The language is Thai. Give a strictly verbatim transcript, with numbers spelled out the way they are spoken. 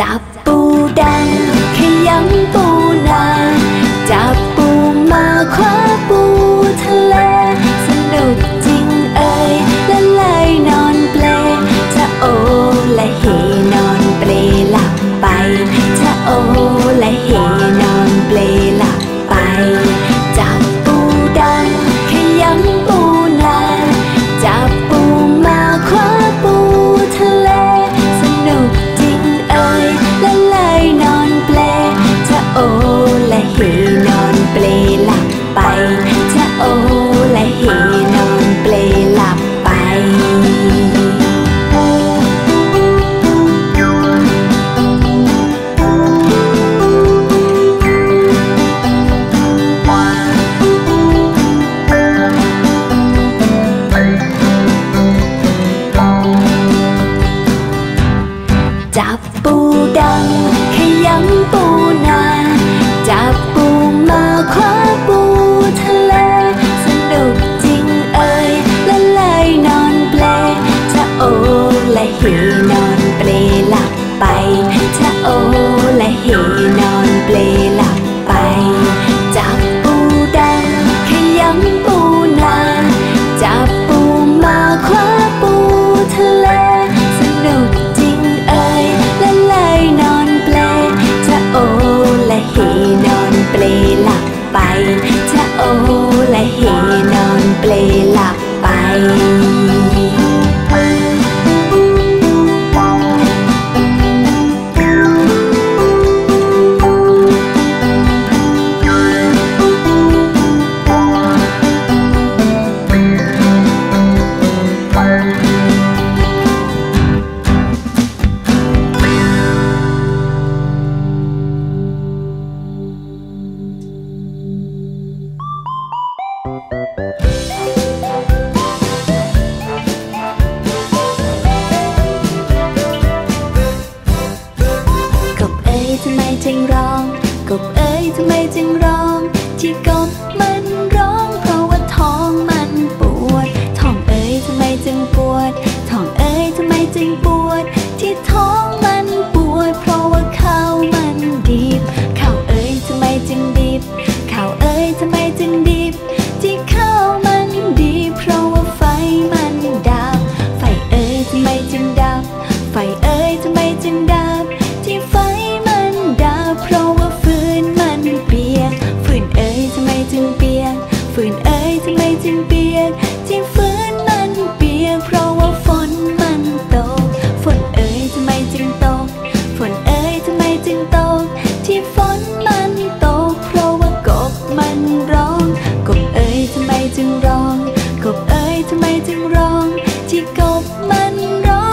จับปูดังขย้ำปูนาจับปูมาคว้าปูทะเลสนุกจริงเอ่ยละลายนอนเปลจะโอละเฮนอนเปลหลับไปจะโอละเฮนอนเปลหลับไปจับปูดังขย้ำปูนาจับปูมาคว้าปูทะเลสนุกจริงเอ่ยละลายนอนเปลจะโอละเฮนอนเปลหลับไปจะโอละเฮนอนเปลหลับไปจับปูดังขย้ำปูนาจับปูมาคว้าปูทะเลสนุกจริงเอ่ยละลายนอนเปลจะโอละเฮนอนเปลหลับไปจะโอละเฮนอนเปลหลับไปจับปูดังขย้ำปูนาจับปูมาคว้าปูทะเลสนุกจริงเอ่ยละลายนอนเปลจะโอละเฮนอนเปลหลับไปจะโอละเฮนอนเปลหลับไปกบเอ๋ยทำไมจึงร้องกบเอ๋ยทำไมจึงร้องที่กบมันร้องเพราะว่าท้องมันปวดท้องเอ๋ยทำไมจึงปวดท้องเอ๋ยทำไมจึงปวดที่ท้องมันปวดเพราะว่าข้าวมันดิบข้าวเอ๋ยทำไมจึงดิบข้าวเอ๋ยทำไมจึงดิบที่ข้าวมันดิบเพราะว่าไฟมันดับไฟเอ๋ยทำไมจึงดับไฟเอ๋ยทำไมจึงดับที่ไฟมันดับเพราะว่าฟืนมันเปียกฟืนเอ๋ยทำไมจึงเปียกฟืนเอ๋ยทำไมจึงเปียกที่ฟืนมันเปียกเพราะว่าฝนมันตกฝนเอ๋ยทำไมจึงตกฝนเอ๋ยทำไมจึงตกที่ฝนมันตกเพราะว่ากบมันร้องกบเอ๋ยทำไมจึงร้องกบเอ๋ยทำไมจึงร้องที่กบมันร้อง